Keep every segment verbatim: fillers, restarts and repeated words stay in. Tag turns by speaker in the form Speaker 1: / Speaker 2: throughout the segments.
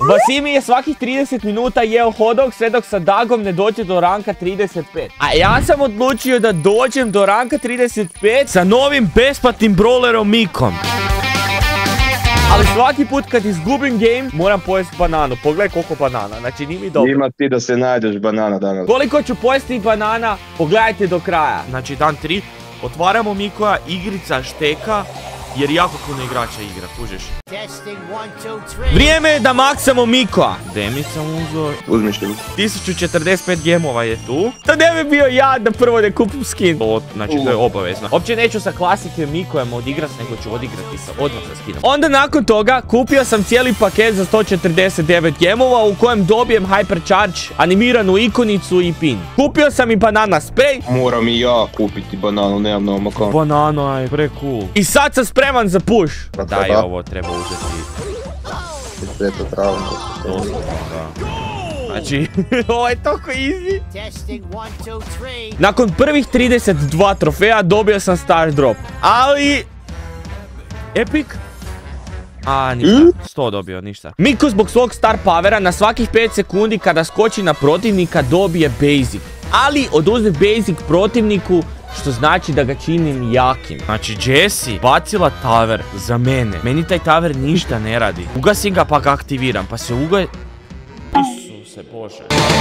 Speaker 1: Vasimi je svakih trideset minuta jeo hotdog sve dok sa Dagom ne dođe do ranka trideset pet. A ja sam odlučio da dođem do ranka trideset pet sa novim besplatnim brawlerom Mikom. Ali svaki put kad izgubim game, moram pojesti bananu. Pogledaj koliko banana, znači nije mi dobro.
Speaker 2: Ima ti da se najdeš banana danas.
Speaker 1: Koliko ću pojesti banana, pogledajte do kraja. Znači dan tri, otvaramo Mikoja, igrica šteka, jer jako puno igrača igra, kužiš. Vrijeme je da maksamo Mikoja. Demić sam uzeo.
Speaker 2: Uzmiš li?
Speaker 1: tisuću četrdeset pet gemova je tu. To ne bi bio ja da prvo ne kupim skin. O, znači to je obavezno. Uopće neću sa klasike Mikojem odigrat, nego ću odigrati sa odmah sa skinom. Onda nakon toga kupio sam cijeli paket za sto četrdeset devet gemova u kojem dobijem Hypercharge, animiranu ikonicu i pin. Kupio sam i banana spray.
Speaker 2: Moram i ja kupiti bananu, nemam na omakon.
Speaker 1: Banana je pre cool. I sad sam spreman za push. Daj, ovo treba uzeti.
Speaker 2: Sveto travno.
Speaker 1: Znači, ovo je toliko easy. Nakon prvih trideset dva trofeja dobio sam star drop. Ali... Epic? A, ništa. sto dobio, ništa. Miko zbog svog star powera na svakih pet sekundi kada skoči na protivnika dobije basic. Ali oduzme basic protivniku, što znači da ga činim jakim. Znači Jessie bacila tower za mene. Meni taj tower ništa ne radi. Ugasim ga pa ga aktiviram. Pa se uga... Isuse Bože.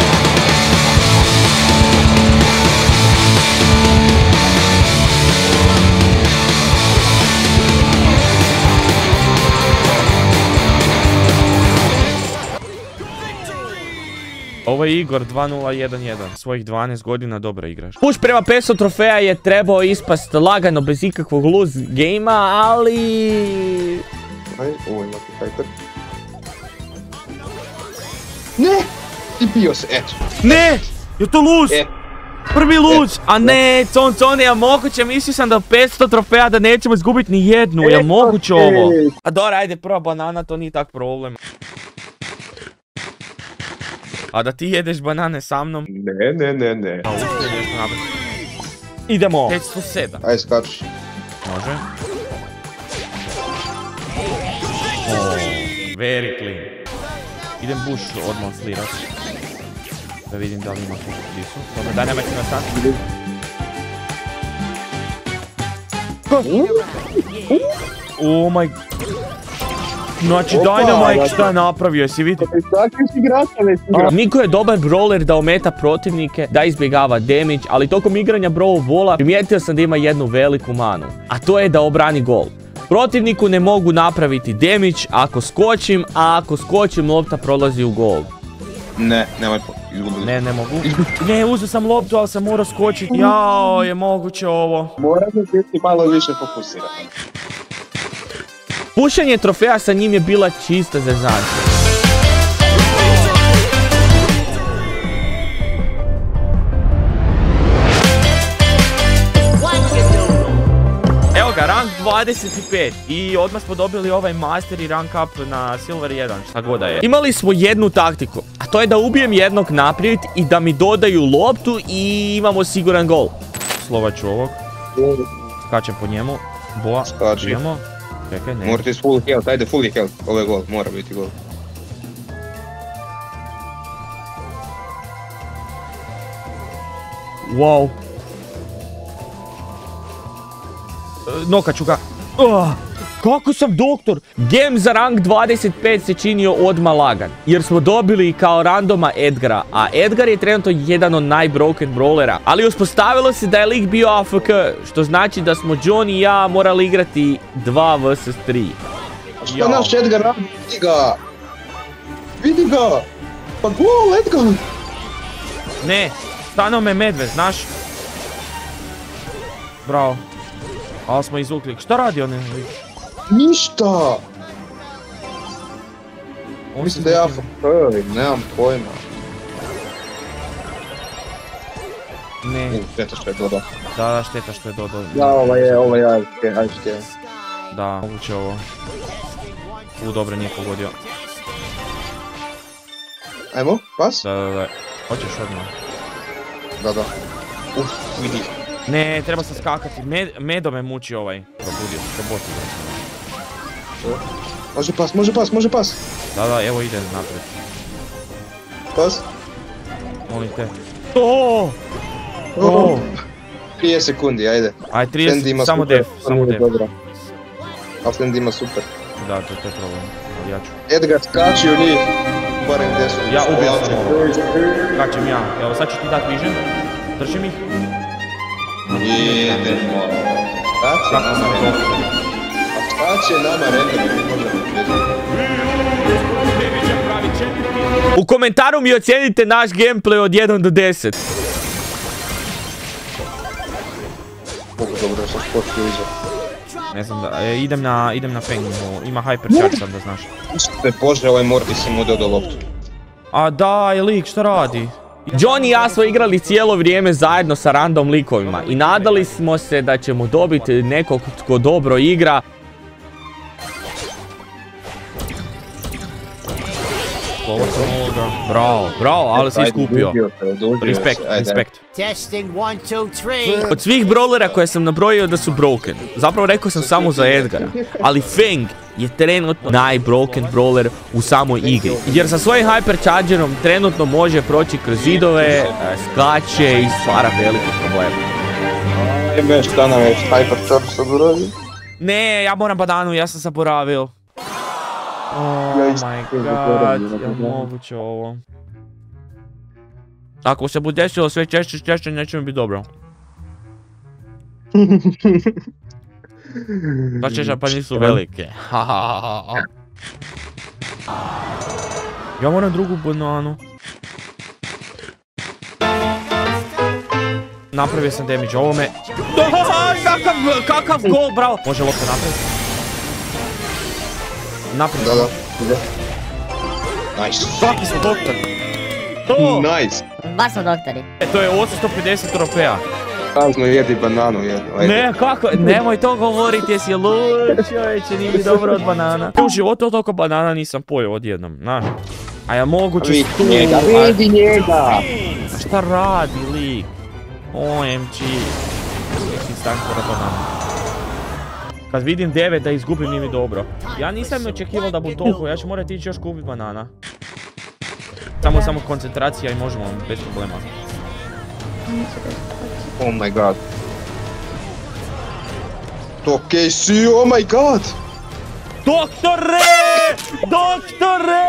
Speaker 1: Ovo je Igor dva nula jedan jedan. Svojih dvanaest godina dobro igraš. Push prema petsto trofeja je trebao ispast lagano bez ikakvog lose game-a, ali...
Speaker 2: Aj, ovo ima ti fighter. Ne! Ti bio se, eto.
Speaker 1: Ne! Je to lose?
Speaker 2: E.
Speaker 1: Prvi lose! A ne, con, con, je moguće? Mislio sam da petsto trofeja da nećemo izgubiti ni jednu. Je moguće ovo? A dobro, ajde, prva banana, to nije tak problem. A da ti jedeš banane sa mnom?
Speaker 2: Ne, ne, ne, ne.
Speaker 1: Idemo. petsto sedam.
Speaker 2: Aj, skači.
Speaker 1: Može. Oh, very clean. Idem bush odmah slirat. Da vidim da li ima tu blisu. Dobro, daj nemojte na stan. Oh my... Znači Dynamite šta je napravio, si vidio? Miko je dobar brawler da ometa protivnike, da izbjegava damage, ali tokom igranja Brawl Balla primijetio sam da ima jednu veliku manu. A to je da obrani gol. Protivniku ne mogu napraviti damage ako skočim, a ako skočim lopta prolazi u gol.
Speaker 2: Ne, nemoj izgubili.
Speaker 1: Ne, ne mogu. Ne, uzeo sam loptu, ali sam morao skočiti. Jao, je moguće ovo.
Speaker 2: Moram da biti malo više fokusiran.
Speaker 1: Pušenje trofeja sa njim je bila čista zezancija. Evo ga, rank dvadeset pet i odmah smo dobili ovaj master i rank up na silver jedan, šta god da je. Imali smo jednu taktiku, a to je da ubijem jednog naprijed i da mi dodaju loptu i imamo siguran gol. Slovat ću ovog. Skačem po njemu. Boa, žijemo. Čekaj, ne.
Speaker 2: Morate s full health, ajde full health, ovo je gol, mora biti gol.
Speaker 1: Wow. Nokat ću ga. Uh, kako sam doktor? Game za rank dvadeset pet se činio odmah lagan, jer smo dobili kao randoma Edgara, a Edgar je trenutno jedan od najbroken brawlera. Ali uspostavilo se da je lik bio A F K, što znači da smo John i ja morali igrati dva versus tri.
Speaker 2: A što naš Edgar radi? Vidi ga! Vidi ga! Pa gol, Edgar!
Speaker 1: Ne, stano me medved, znaš? Bravo. Ali smo izvukli. Šta radi on?
Speaker 2: Ništa! Mislim da ja prvi, nemam pojma.
Speaker 1: Ne.
Speaker 2: Šteta što je dodao.
Speaker 1: Da, da, šteta što je dodao.
Speaker 2: Da, ovo je, ovo je, ajde šteta.
Speaker 1: Da, moguće ovo. U, dobro, nije pogodio.
Speaker 2: Ajmo, pas?
Speaker 1: Da, da, da. Hoćeš odmah.
Speaker 2: Da, da. Uf, vidi.
Speaker 1: Ne, treba se skakati. Med, medo me muči ovaj. Probudio se, proboti ga.
Speaker 2: Može pas, može pas, može pas.
Speaker 1: Da, da, evo ide naprijed.
Speaker 2: Pas.
Speaker 1: Molim te. O! O!
Speaker 2: trideset sekundi, ajde.
Speaker 1: Aj, trideset, samo def, samo def.
Speaker 2: Afland ima super.
Speaker 1: Da, to, to je problem. Ali ja ću.
Speaker 2: Edgar skači u njih. Barem gdje su.
Speaker 1: Ja ubio sam ovo. Skačem ja. Evo, sad ću ti dat vision. Držim ih.
Speaker 2: Idemo. Skače nama render. A skače nama render.
Speaker 1: U komentaru mi ocijenite naš gameplay od jedan do deset.
Speaker 2: Kako dobro sam skočio iza.
Speaker 1: Ne znam da, e, idem na, idem na Feng, ima hypercharge sam da znaš.
Speaker 2: Te Bože, ovaj Mortis im udeo do loptu.
Speaker 1: A daj, lik, šta radi? John i ja smo igrali cijelo vrijeme zajedno sa random likovima i nadali smo se da ćemo dobiti nekog tko dobro igra. Ovo sam ovoga. Bravo, bravo, ali si skupio. Respekt, respekt. Od svih brawlera koje sam nabrojio da su broken, zapravo rekao sam samo za Edgara, ali Feng je trenutno najbroken brawler u samoj igri. Jer sa svojim hyperchargerom trenutno može proći kroz zidove, skače i stvara velike probleme.
Speaker 2: Ajme, šta nam je hypercharge sad uradio?
Speaker 1: Ne, ja moram bananu, ja sam zaboravio. Oh my god, je moguće ovo? Ako se bude desilo sve češće češće, neće mi biti dobro. Da češća pa nisu velike. Ja moram drugu bananu. Napravio sam damage ovome. Kakav, kakav gol, bravo. Može lopta napraviti. Naprijed.
Speaker 2: Da, da. Nice.
Speaker 1: Svaki smo doktor.
Speaker 2: Nice.
Speaker 3: Baš smo doktori.
Speaker 1: E, to je osamsto pedeset trofeja.
Speaker 2: Kazno jedi bananu jednu, ajde.
Speaker 1: Ne, kako? Nemoj to govoriti, jesi lud, čovječe, nije mi dobro od banana. U životu toliko banana nisam pojeo odjednom, znaš. A ja moguće stu...
Speaker 2: Njega, vidi njega!
Speaker 1: A šta radi lik? O M G. Neki stankora banana. Kad vidim devet da izgubim nije mi dobro. Ja nisam očekivao da budu toliko, ja ću morati ići još kupiti banana. Samo, samo koncentracija i možemo bez problema.
Speaker 2: Oh my god. To K C, oh my god!
Speaker 1: Doktore! Doktore!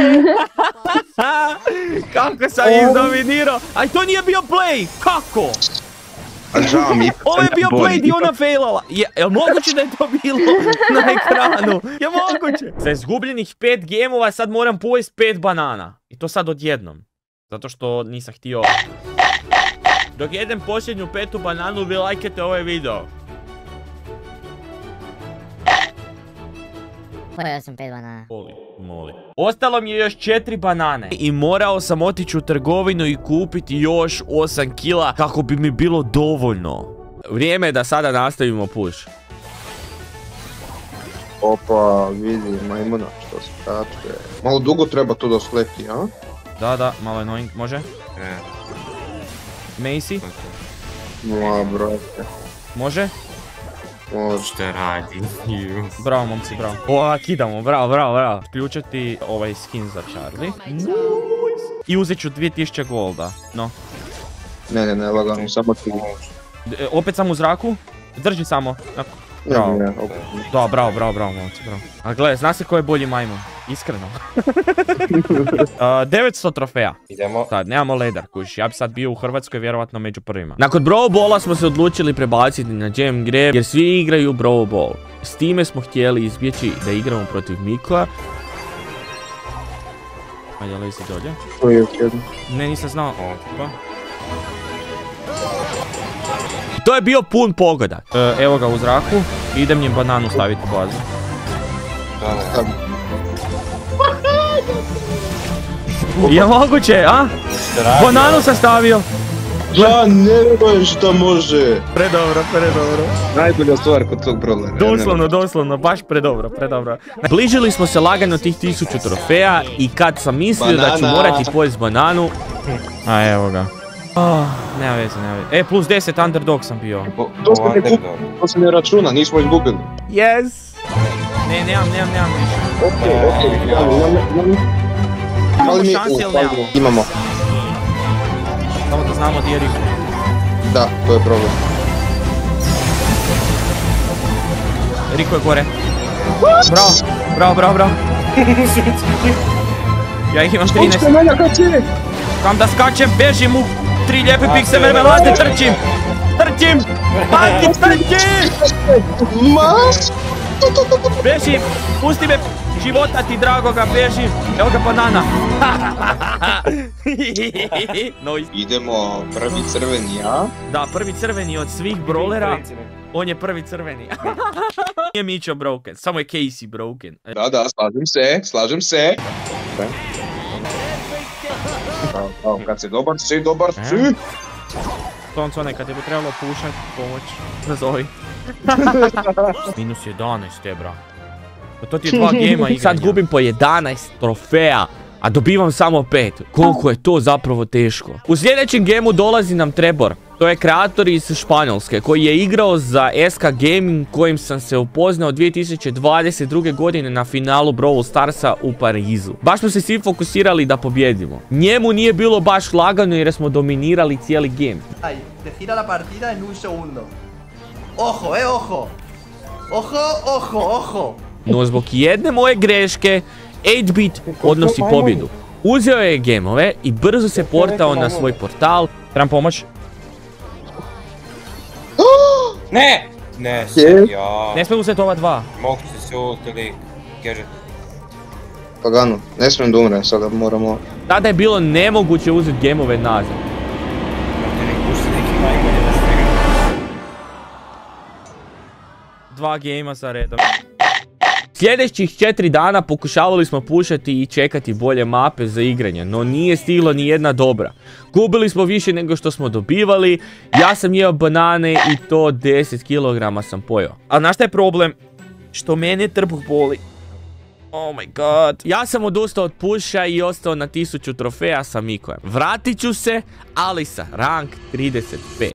Speaker 1: Kako sam izdominirao? Aj, to nije bio play! Kako? Ovo je bio play di ona failala. Je, je moguće da je to bilo na ekranu? Je moguće? Za izgubljenih pet gemova sad moram pojesti pet banana. I to sad odjednom. Zato što nisam htio... Dok jedem posljednju petu bananu, vi lajkete ovaj video.
Speaker 3: Pojeo sam pet banana.
Speaker 1: Moli, moli. Ostalo mi je još četiri banane. I morao sam otići u trgovinu i kupiti još osam kila kako bi mi bilo dovoljno. Vrijeme je da sada nastavimo push.
Speaker 2: Opa, vidi, majmuna što skače. Malo dugo treba to da sleti, a?
Speaker 1: Da, da, malo annoying, može?
Speaker 2: Ne.
Speaker 1: Macy?
Speaker 2: Ma, brate.
Speaker 1: Može?
Speaker 2: Može.
Speaker 4: Šta radi?
Speaker 1: Bravo, momci, bravo. O, kidamo, bravo, bravo, bravo. Ključati ovaj skin za Charlie. Nice. I uzet ću dvije tisuće golda, no.
Speaker 2: Ne, ne, ne, lagano, samo ti.
Speaker 1: E, opet sam u zraku? Drži samo. Bravo.
Speaker 2: Ne, ne,
Speaker 1: da, bravo, bravo, bravo, momci, bravo. A gledaj, zna se ko je bolji majmun? Iskreno. uh, devetsto trofeja.
Speaker 4: Idemo.
Speaker 1: Sad, nemamo ledar, kuš. Ja bi sad bio u Hrvatskoj vjerovatno među prvima. Nakon Brawl Balla smo se odlučili prebaciti na Jam Grab, jer svi igraju Brawl Ball. S time smo htjeli izbjeći da igramo protiv Mika. Ajde, lezi dolje.
Speaker 2: To je jedno.
Speaker 1: Ne, nisam znao. Pa. To je bio pun pogodak. E, evo ga u zraku. Idem njim bananu staviti u bazu. Je moguće, a? Bananu sam stavio.
Speaker 2: Ja ne vjerujem što može.
Speaker 1: Predobro, predobro.
Speaker 2: Najbolja stvar kod tog brawlera.
Speaker 1: Doslovno, doslovno, baš predobro, predobro. Bližili smo se lagano tih tisuću trofeja i kad sam mislio da ću morati pojesti bananu... A evo ga. Oh, nema veze, nema veze. E, plus deset underdog sam bio.
Speaker 2: To se ne, to se ne računa, nismo izgubili.
Speaker 1: Yes! Ne, nemam, nemam, nemam više.
Speaker 2: Okej, okej,
Speaker 1: Imamo
Speaker 2: ali mi...
Speaker 1: šanse ili nemamo?
Speaker 2: Imamo,
Speaker 1: Samo da znamo gdje je Riko.
Speaker 2: da, to je problem.
Speaker 1: Riko je gore. Bravo, bravo, bravo, bravo. Ja ih imam trinaest.
Speaker 2: Očko, Manja, kad će?
Speaker 1: Kam da skačem, bežim u tri lijepe pikse mermelade, trčim! Trčim! Pati, trčim!
Speaker 2: Ma?
Speaker 1: Bežim! Pusti me! Života ti dragoga, bežim! Evo ga banana! Nice.
Speaker 2: Idemo, prvi crveni, a?
Speaker 1: Da, prvi crveni od svih brawlera. On je prvi crveni. Nije Micho broken, samo je Casey broken.
Speaker 2: Da, da, slažem se, slažem se. Bravo, bravo, kad si dobar si, dobar si.
Speaker 1: Tonco, nekad je bi trebalo pušat, pomoć, nazovi. Minus jedanaest te, bra. Pa to ti je dva gejma igranja. Sad gubim po jedanaest trofeja, a dobivam samo pet. Koliko je to zapravo teško. U sljedećem gemu dolazi nam Trebor. To je kreator iz Španjolske koji je igrao za S K Gaming kojim sam se upoznao dvije tisuće dvadeset druge godine na finalu Brawl Starsa u Parizu. Baš smo se svi fokusirali da pobjedimo. Njemu nije bilo baš lagano jer smo dominirali cijeli game.
Speaker 4: Ay, te gira la partida en un segundo. Ojo, eh, ojo. Ojo, ojo, ojo.
Speaker 1: No zbog jedne moje greške, osam bit odnosi pobjedu. Uzeo je gemove i brzo se portao na svoj portal. Trebam pomoć?
Speaker 5: Ne! Ne,
Speaker 2: Je?
Speaker 5: ja...
Speaker 1: Ne smijem uzeti ova dva.
Speaker 5: Mogu se se ult ili gadget.
Speaker 2: Pagano, ne smijem da umrem, sada moramo...
Speaker 1: Tada je bilo nemoguće uzeti gemove nazad.
Speaker 5: Brate, nek pušti neki najbolje da svega.
Speaker 1: Dva gejma za redom. Sljedećih četiri dana pokušavali smo pušati i čekati bolje mape za igranje, no nije stiglo ni jedna dobra. Gubili smo više nego što smo dobivali, ja sam jeo banane i to deset kilograma sam pojeo. A znaš šta je problem? Što mene trbuh boli. Oh my god. Ja sam odustao od puša i ostao na tisuću trofeja sa Mikojem. Vratit ću se, ali sa rank trideset pet.